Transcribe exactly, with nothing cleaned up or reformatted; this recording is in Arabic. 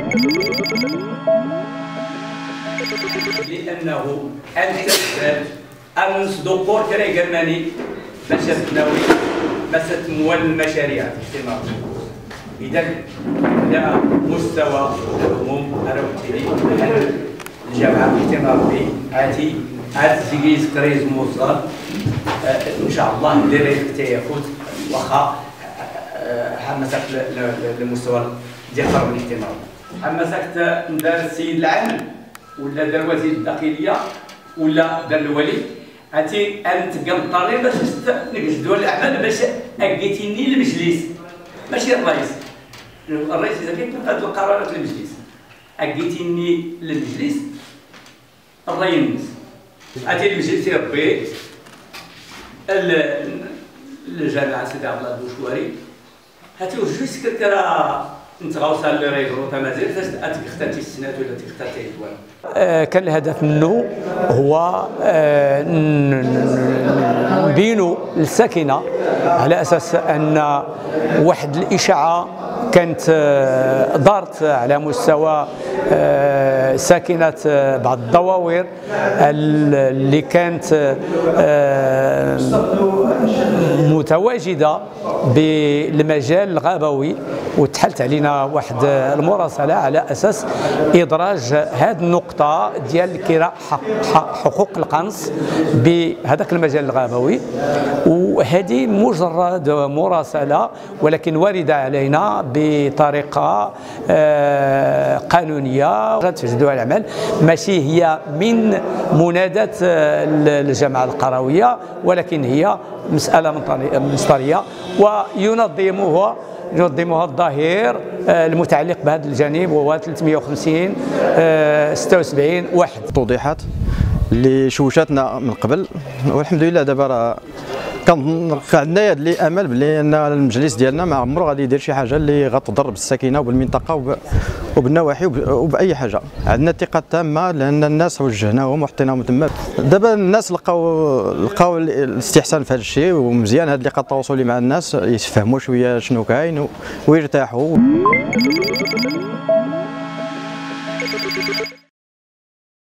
لأنه السبب أن صدور كري جرماني مشى النووي مشى تموال المشاريع الاجتماعية. إذا على مستوى العموم أنا قلت الجامعة الاجتماعية هاتي هات زيجيز كريز موصل إن شاء الله ندير تياخد واخا حمسك للمستوى ديال القانون الاجتماعي. حمسك ندار السيد العام ولا دار وزير الداخليه ولا دار الولي هاتي انت قنطري باش نجدوا الاعمال باش اكيتيني المجلس ماشي الرئيس. الرئيس اذا كيكون هاد القرارات المجلس اكيتيني للمجلس الراي الناس هاتي المجلس يربي الجامعه سيدي عبد الله البوشواري هاتي وجوج كرا نتغوصا اللي ريغرو تمازال فاش اختارتي السنات ولا تختارتي الدول. كان الهدف منه هو نبينوا الساكنه على اساس ان واحد الاشاعه كانت دارت على مستوى ساكنه بعض الدواوير اللي كانت متواجده بالمجال الغابوي، وتحلت علينا واحد المراسله على اساس ادراج هذه النقطه ديال كراء حقوق القنص بهذاك المجال الغابوي. وهذه مجرد مراسله ولكن وارده علينا بطريقه قانونيه تجدوا الاعمال، ماشي هي من منادات الجامعه القرويه ولكن هي مساله مصدريه وينظمها ينظمها الظهير المتعلق بهذا الجانب وهو ثلاثمائة وخمسين ستة وسبعين واحد. توضيحات اللي شوشاتنا من قبل والحمد لله دابا راه كان عندنا هذا الامل بلي ان المجلس ديالنا ما عمره غادي يدير شي حاجه اللي غتضر بالسكينه وبالمنطقه وبالنواحي وباي حاجه. عندنا ثقه تامه لان الناس وجهناهم وحطيناهم تما. دابا الناس لقاو لقاو الاستحسان في هذا الشيء، ومزيان هذا اللقاء التواصلي مع الناس يفهموا شويه شنو كاين ويرتاحوا.